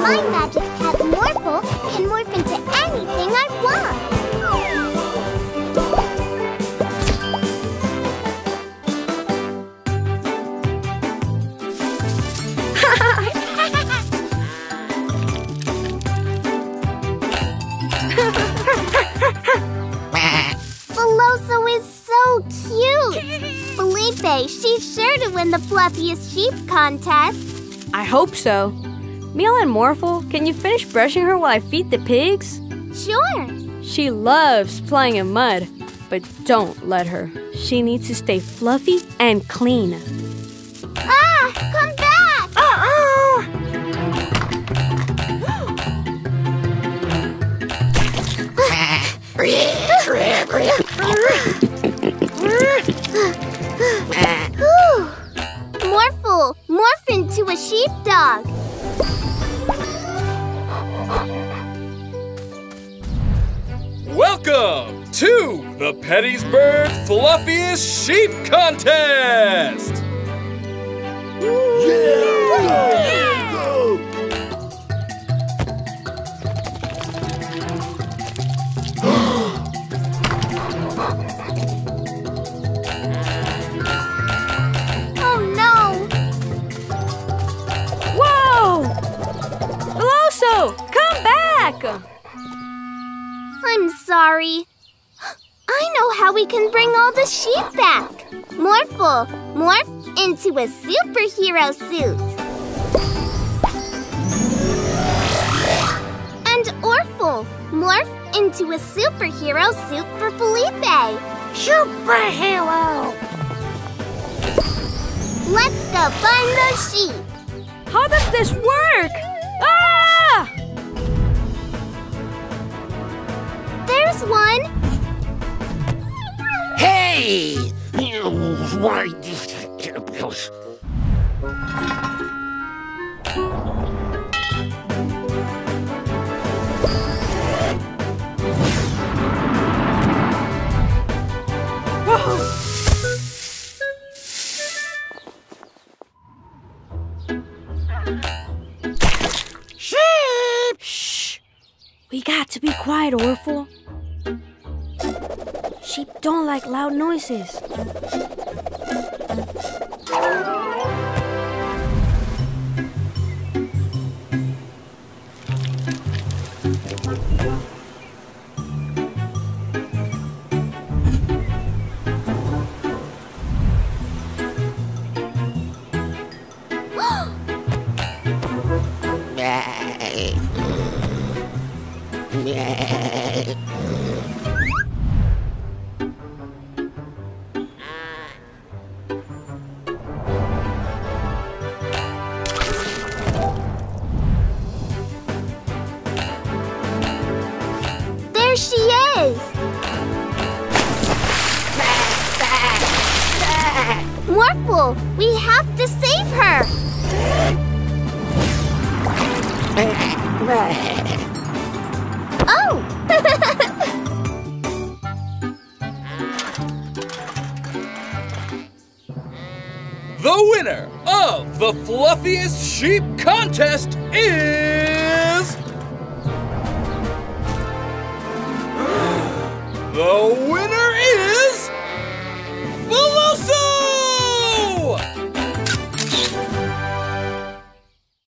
My magic pet Morphle can morph into anything I want. Veloso is so cute. Felipe, she's sure to win the fluffiest sheep contest. I hope so. Mila and Morphle, can you finish brushing her while I feed the pigs? Sure. She loves playing in mud, but don't let her. She needs to stay fluffy and clean. Ah, come back! Morphle, morph into a sheepdog. Welcome to the Pettysburg Fluffiest Sheep Contest! Oh no! Whoa! Veloso, come back! I'm sorry. I know how we can bring all the sheep back. Morphle, morph into a superhero suit. And Orphle, morph into a superhero suit for Felipe. Superhero! Let's go find those sheep. How does this work? Ah! There's one. Hey! Sheep! Shh! We got to be quiet, Orphle. Sheep don't like loud noises. There she is. Morphle, we have to save her. Oh! The winner of the Fluffiest Sheep Contest is... The winner